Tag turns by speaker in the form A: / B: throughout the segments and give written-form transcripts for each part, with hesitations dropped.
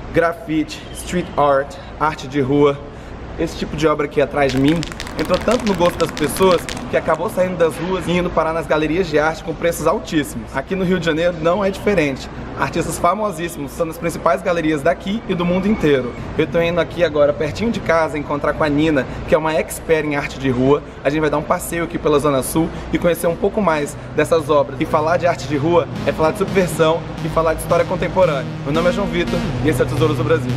A: grafite, street art, arte de rua. Esse tipo de obra aqui atrás de mim entrou tanto no gosto das pessoas que acabou saindo das ruas e indo parar nas galerias de arte com preços altíssimos. Aqui no Rio de Janeiro não é diferente. Artistas famosíssimos são nas principais galerias daqui e do mundo inteiro. Eu tô indo aqui agora pertinho de casa encontrar com a Nina, que é uma expert em arte de rua. A gente vai dar um passeio aqui pela Zona Sul e conhecer um pouco mais dessas obras. E falar de arte de rua é falar de subversão e falar de história contemporânea. Meu nome é João Vitor e esse é o Tesouros do Brasil.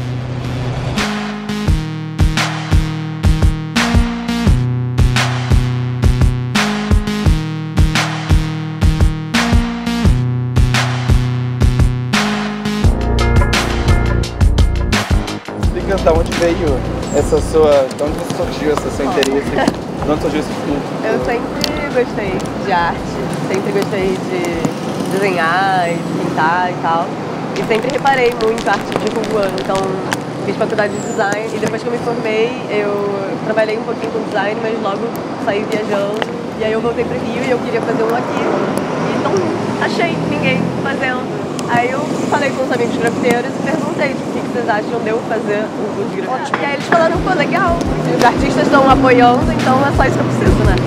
A: Da onde veio essa sua... De onde surgiu esse seu interesse? De onde surgiu esse estudo?
B: Eu sempre gostei de arte, sempre gostei de desenhar e pintar e tal. E sempre reparei muito arte de rua, então fiz faculdade de design e depois que eu me formei eu trabalhei um pouquinho com design, mas logo saí viajando. E aí eu voltei pro Rio e eu queria fazer um aqui. E não achei ninguém fazendo. Aí eu falei com os amigos grafiteiros e perguntei o que vocês acham de eu fazer um curso de grafite. E aí eles falaram, pô, legal, os artistas estão apoiando, então é só isso que eu preciso, né?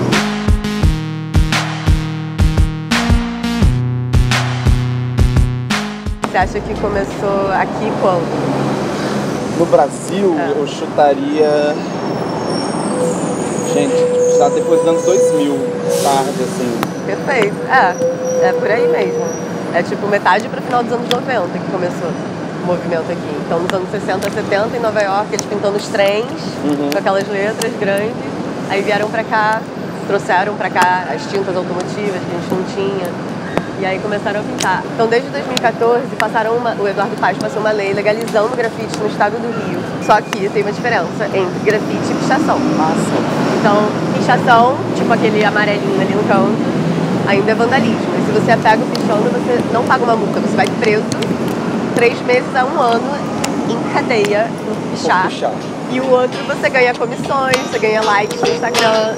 B: Você acha que começou aqui quando?
A: No Brasil, eu chutaria... Gente, já depois dos anos 2000, tarde, assim.
B: Perfeito, é por aí mesmo. É tipo metade para o final dos anos 90 que começou o movimento aqui. Então nos anos 60, 70 em Nova York eles pintando os trens com aquelas letras grandes. Aí vieram para cá, trouxeram para cá as tintas automotivas que a gente não tinha. E aí começaram a pintar. Então desde 2014 o Eduardo Paes passou uma lei legalizando o grafite no estado do Rio. Só que tem uma diferença entre grafite e pichação. Então pichação, tipo aquele amarelinho ali no canto, ainda é vandalismo. E se você pega o pichando, você não paga uma multa, você vai preso 3 meses a 1 ano em cadeia por pichar. E o outro você ganha comissões, você ganha likes no Instagram.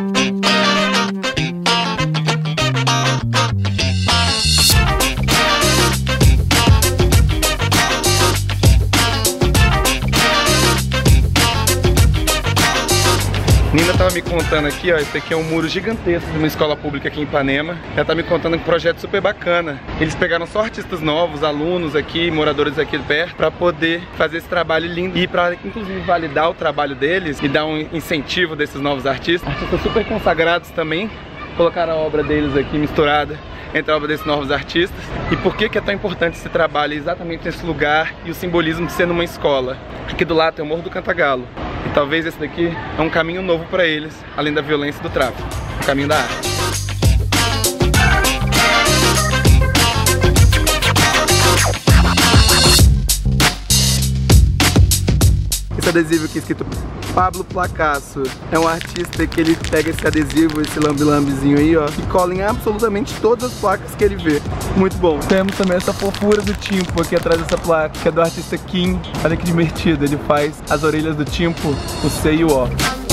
A: Nina tava me contando aqui, ó, esse aqui é um muro gigantesco de uma escola pública aqui em Ipanema. Ela tá me contando um projeto super bacana. Eles pegaram só artistas novos, alunos aqui, moradores aqui perto, pra poder fazer esse trabalho lindo e pra, inclusive, validar o trabalho deles e dar um incentivo desses novos artistas. Artistas super consagrados também, colocaram a obra deles aqui misturada entre a obra desses novos artistas. E por que é tão importante esse trabalho exatamente nesse lugar e o simbolismo de ser numa escola? Aqui do lado tem o Morro do Cantagalo. E talvez esse daqui é um caminho novo para eles, além da violência e do tráfico. O caminho da arte. Esse adesivo aqui escrito Pablo Placasso. É um artista que ele pega esse adesivo, esse lambe-lambezinho aí, ó, e cola em absolutamente todas as placas que ele vê. Muito bom. Temos também essa fofura do Timpo aqui atrás dessa placa, que é do artista Kim. Olha que divertido, ele faz as orelhas do Timpo, o C e o O.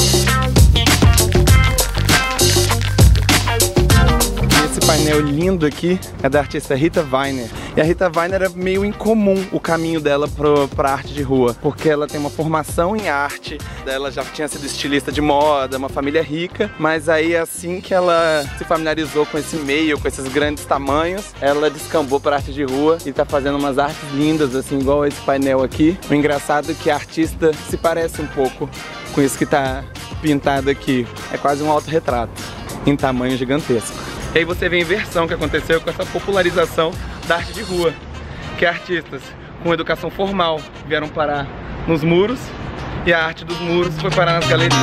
A: Esse painel lindo aqui é da artista Rita Weiner. E a Rita Weiner é meio incomum o caminho dela pra arte de rua, porque ela tem uma formação em arte, ela já tinha sido estilista de moda, uma família rica, mas aí assim que ela se familiarizou com esse meio, com esses grandes tamanhos, ela descambou pra arte de rua e tá fazendo umas artes lindas, assim, igual esse painel aqui. O engraçado é que a artista se parece um pouco com isso que tá pintado aqui. É quase um autorretrato em tamanho gigantesco. E aí você vê a inversão que aconteceu com essa popularização da arte de rua, que artistas com educação formal vieram parar nos muros e a arte dos muros foi parar nas galerias.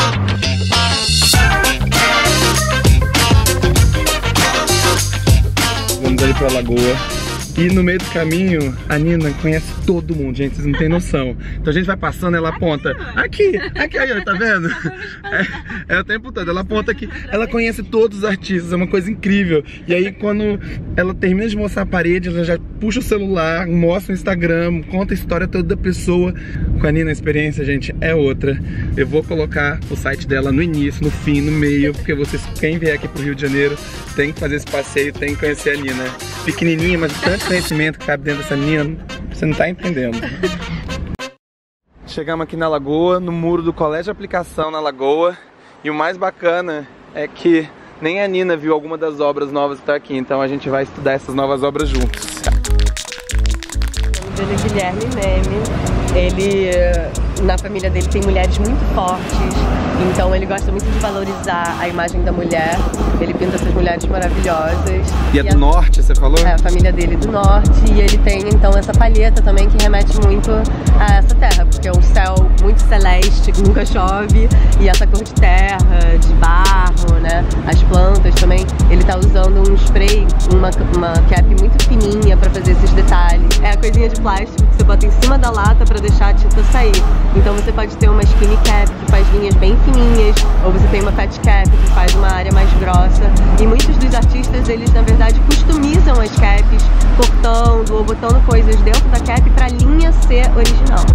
A: Vamos ali pra lagoa. E no meio do caminho, a Nina conhece todo mundo, gente, vocês não têm noção. Então a gente vai passando, ela aponta aqui, aí, tá vendo? É o tempo todo, ela aponta aqui. Ela conhece todos os artistas, é uma coisa incrível. E aí quando ela termina de mostrar a parede, ela já puxa o celular, mostra o Instagram, conta a história toda da pessoa. Com a Nina a experiência, gente, é outra. Eu vou colocar o site dela no início, no fim, no meio, porque vocês, quem vier aqui pro Rio de Janeiro, tem que fazer esse passeio, tem que conhecer a Nina. Pequenininha, mas tanta tanto conhecimento que cabe dentro dessa menina, você não tá entendendo. Chegamos aqui na Lagoa, no muro do Colégio de Aplicação na Lagoa. E o mais bacana é que nem a Nina viu alguma das obras novas que tá aqui, então a gente vai estudar essas novas obras juntos.
B: O nome dele é Guilherme Meme. Ele, na família dele, tem mulheres muito fortes, então ele gosta muito de valorizar a imagem da mulher. Ele pinta essas mulheres maravilhosas.
A: E é do norte, você falou?
B: É, a família dele é do norte, e ele tem então essa palheta também que remete muito a essa terra, porque é um céu muito celeste, que nunca chove, e essa cor de terra, de barro, né? As plantas também. Ele tá usando um spray, uma cap muito fininha pra fazer esses detalhes. É a coisinha de plástico que você bota em cima da lata pra deixar a tinta sair. Então você pode ter uma skinny cap que faz linhas bem fininhas, ou você tem uma fat cap que faz uma área mais grossa. E muitos dos artistas, eles na verdade customizam as caps, cortando ou botando coisas dentro da cap pra linha ser original.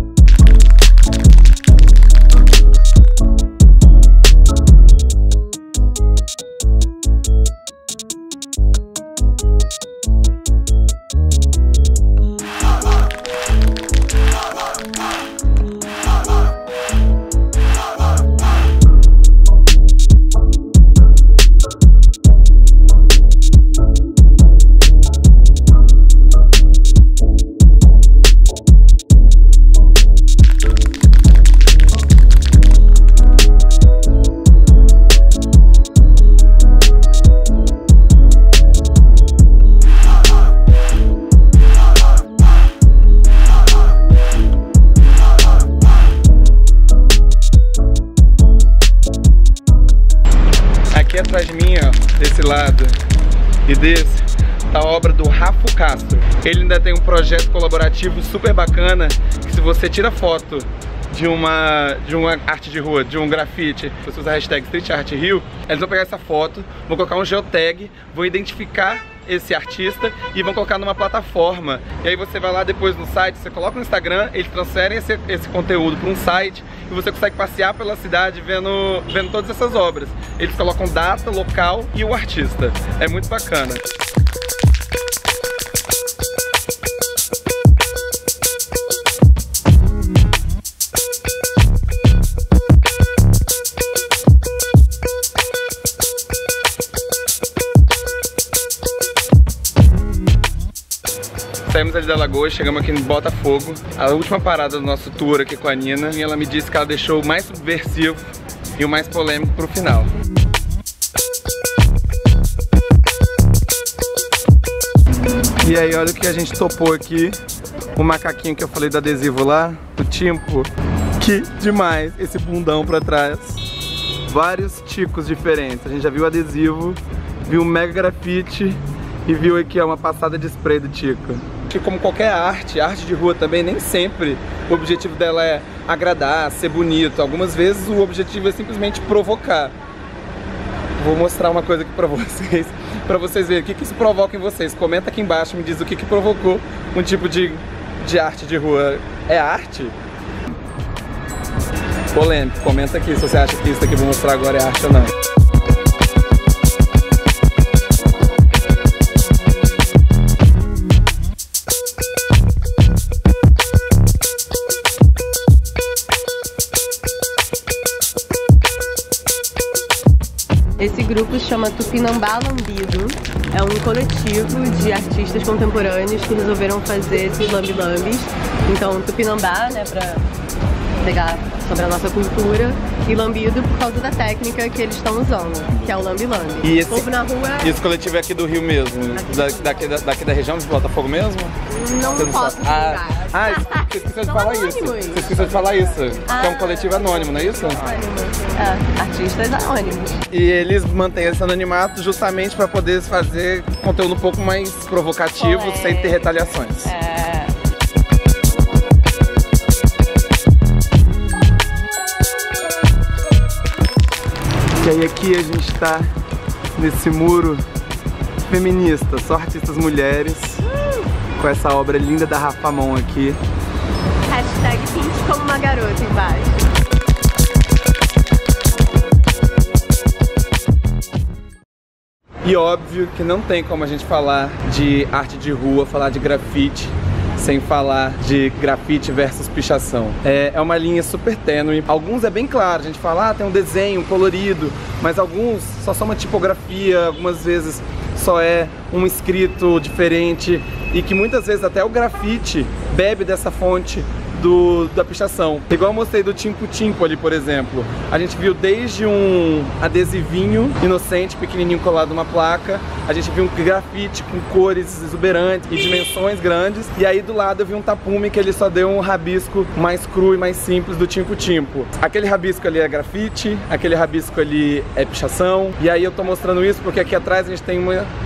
A: Atrás de mim, ó, desse lado e desse, tá a obra do Rafa Castro. Ele ainda tem um projeto colaborativo super bacana, que se você tira foto de uma arte de rua, de um grafite, se você usar a hashtag Street Art Rio, eles vão pegar essa foto, vão colocar um geotag, vão identificar esse artista e vão colocar numa plataforma. E aí você vai lá depois no site, você coloca no Instagram, eles transferem esse conteúdo para um site e você consegue passear pela cidade vendo todas essas obras. Eles colocam data, local e o artista. É muito bacana. Saímos ali da Lagoa, chegamos aqui em Botafogo, a última parada do nosso tour aqui com a Nina, e ela me disse que ela deixou o mais subversivo e o mais polêmico pro final. E aí, olha o que a gente topou aqui, o macaquinho que eu falei do adesivo lá, o Timpo, que demais, esse bundão pra trás, vários ticos diferentes, a gente já viu o adesivo, viu o mega grafite e viu aqui uma passada de spray do Tico. Que como qualquer arte de rua também, nem sempre o objetivo dela é agradar, ser bonito. Algumas vezes o objetivo é simplesmente provocar. Vou mostrar uma coisa aqui pra vocês verem o que isso provoca em vocês. Comenta aqui embaixo, me diz o que provocou um tipo de arte de rua. É arte? Polêmico, comenta aqui se você acha que isso aqui que eu vou mostrar agora é arte ou não.
B: Esse grupo se chama Tupinambá Lambido, é um coletivo de artistas contemporâneos que resolveram fazer esses lambi-lambis. Então Tupinambá, né, pra pegar sobre a nossa cultura, e lambido por causa da técnica que eles estão usando, que é o lambi-lambi.
A: E esse
B: povo na rua...
A: E esse coletivo é aqui do Rio mesmo? Daqui da região de Botafogo mesmo?
B: Não posso divulgar.
A: Você esqueceu de falar isso. Você esqueceu de falar isso. Que é um coletivo anônimo, não é isso?
B: Anônimo. É, artistas anônimos.
A: E eles mantêm esse anonimato justamente para poder fazer conteúdo um pouco mais provocativo, sem ter retaliações.
B: É.
A: E aí aqui a gente tá nesse muro feminista, só artistas mulheres, com essa obra linda da Rafa Mon aqui.
B: Hashtag pinte como uma garota embaixo.
A: E óbvio que não tem como a gente falar de arte de rua, falar de grafite, sem falar de grafite versus pichação. É uma linha super tênue. Alguns é bem claro, a gente fala, tem um desenho, um colorido, mas alguns só são uma tipografia, algumas vezes só é um escrito diferente e que muitas vezes até o grafite bebe dessa fonte da pichação. Igual eu mostrei do Timpo Timpo ali, por exemplo. A gente viu desde um adesivinho inocente, pequenininho, colado numa placa. A gente viu um grafite com cores exuberantes e dimensões grandes. E aí do lado eu vi um tapume que ele só deu um rabisco mais cru e mais simples do Timpo Timpo. Aquele rabisco ali é grafite, aquele rabisco ali é pichação. E aí eu tô mostrando isso porque aqui atrás a gente tem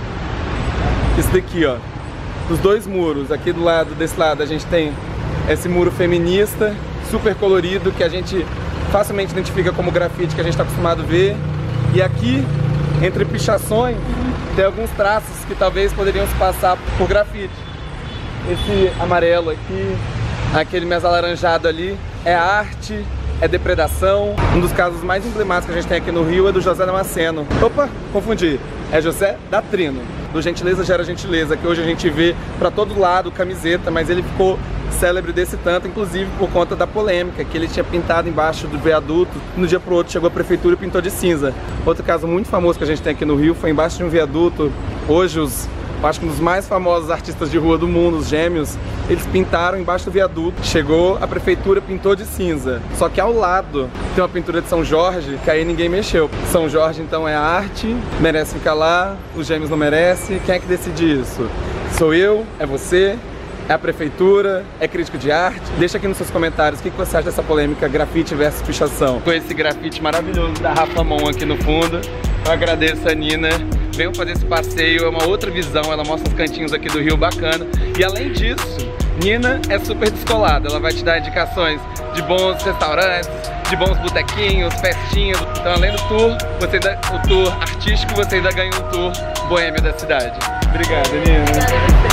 A: isso daqui, ó. Dos dois muros. Aqui do lado, desse lado, a gente tem esse muro feminista, super colorido, que a gente facilmente identifica como grafite que a gente está acostumado a ver. E aqui, entre pichações, tem alguns traços que talvez poderiam se passar por grafite. Esse amarelo aqui, aquele mais alaranjado ali, é arte, é depredação. Um dos casos mais emblemáticos que a gente tem aqui no Rio é do José Damasceno. Opa, confundi. É José Datrino, do Gentileza Gera Gentileza, que hoje a gente vê pra todo lado, camiseta, mas ele ficou célebre desse tanto, inclusive por conta da polêmica, que ele tinha pintado embaixo do viaduto, no dia pro outro chegou a prefeitura e pintou de cinza. Outro caso muito famoso que a gente tem aqui no Rio foi embaixo de um viaduto. Hoje acho que um dos mais famosos artistas de rua do mundo, os Gêmeos, eles pintaram embaixo do viaduto. Chegou a prefeitura, pintou de cinza. Só que ao lado tem uma pintura de São Jorge, que aí ninguém mexeu. São Jorge então é arte, merece ficar lá, os Gêmeos não merecem. Quem é que decide isso? Sou eu? É você? É a prefeitura? É crítico de arte? Deixa aqui nos seus comentários o que você acha dessa polêmica grafite versus pichação. Com esse grafite maravilhoso da Rafa Mon aqui no fundo. Eu agradeço a Nina. Venham fazer esse passeio, é uma outra visão, ela mostra os cantinhos aqui do Rio bacana. E além disso, Nina é super descolada, ela vai te dar indicações de bons restaurantes, de bons botequinhos, festinhas. Então além do tour, o tour artístico, você ainda ganha um tour boêmio da cidade. Obrigado, Nina.